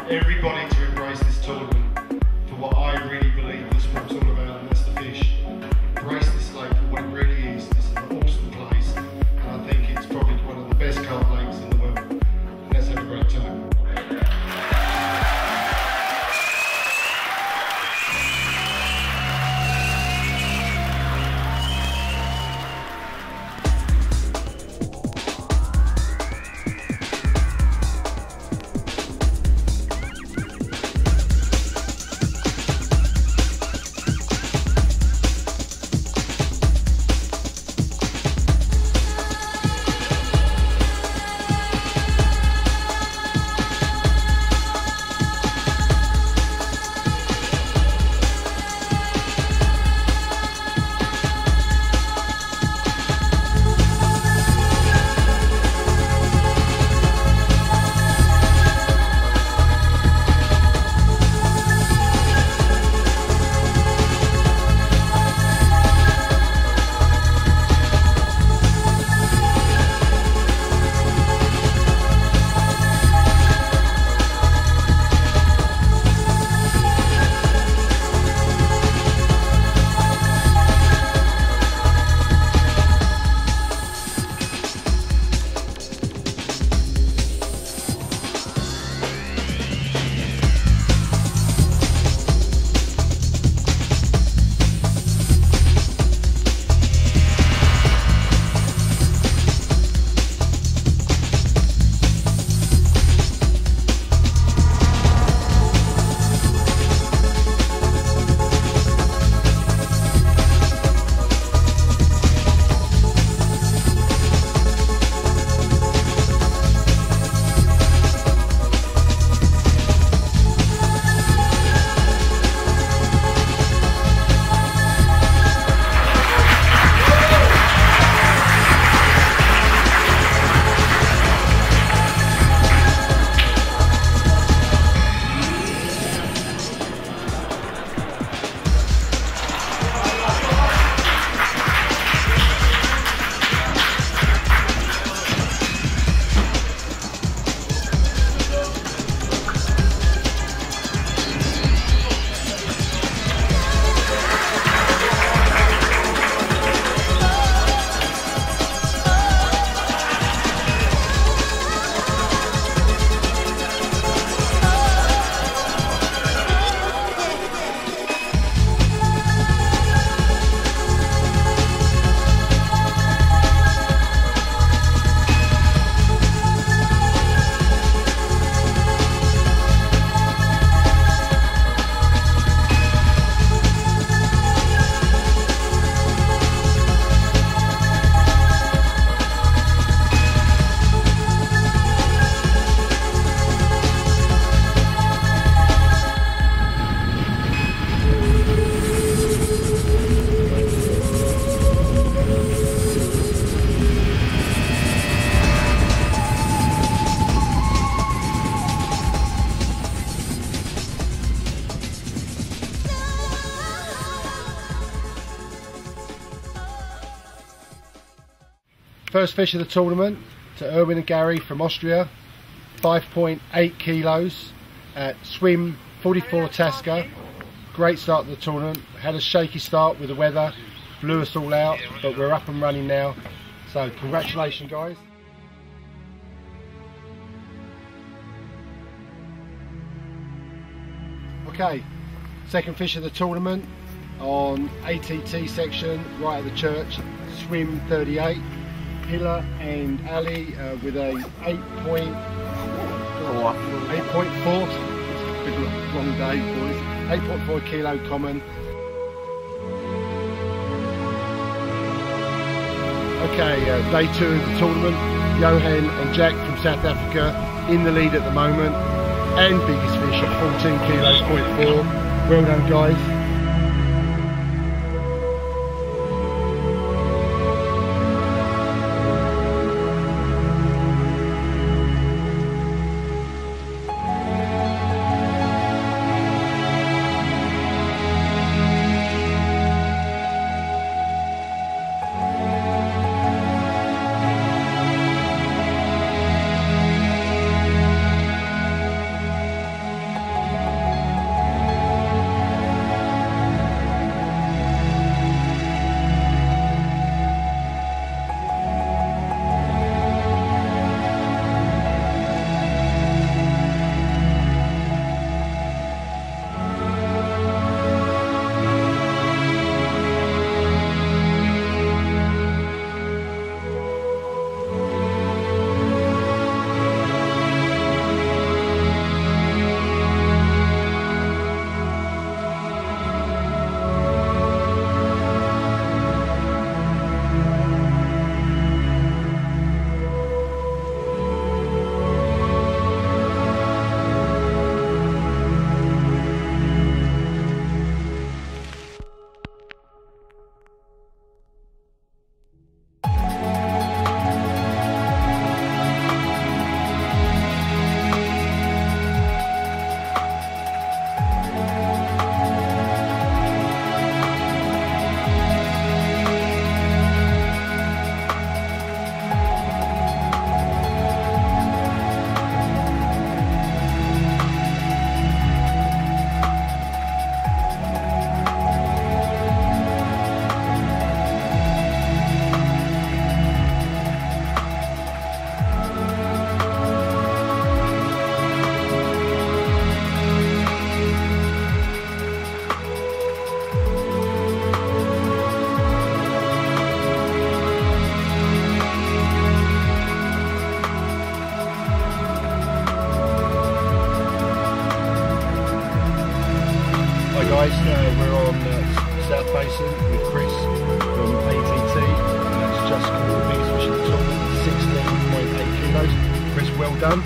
everybody to embrace this tournament for what I really believe the sport's all about, and that's the fish. Embrace this lake for what it really is. This is an awesome place, and I think it's probably one of the best carp lakes in the world. And let's have a great time. First fish of the tournament to Erwin and Gary from Austria, 5.8 kilos at swim 44 Tasca. Great start to the tournament. Had a shaky start with the weather, blew us all out, but we're up and running now. So congratulations guys. Okay, second fish of the tournament on ATT section right at the church, swim 38. Hilla and Ali with a 8.4. Bit long day, boys. 8.4 kilo common. Okay, day 2 of the tournament. Johan and Jack from South Africa in the lead at the moment, and biggest fish at 14 kilos, 0.4. Well done, guys. South Basin with Chris from ATT, and that's just called the biggest fish of the tournament, 16.8 kilos. Chris, well done.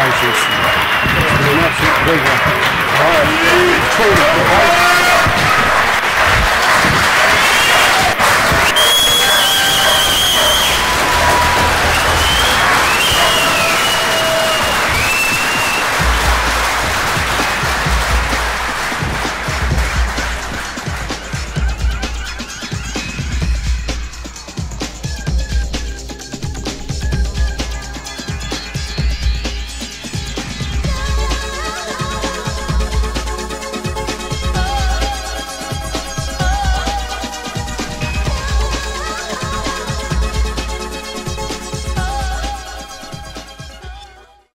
congratulations. It's been an absolute pleasure. All right.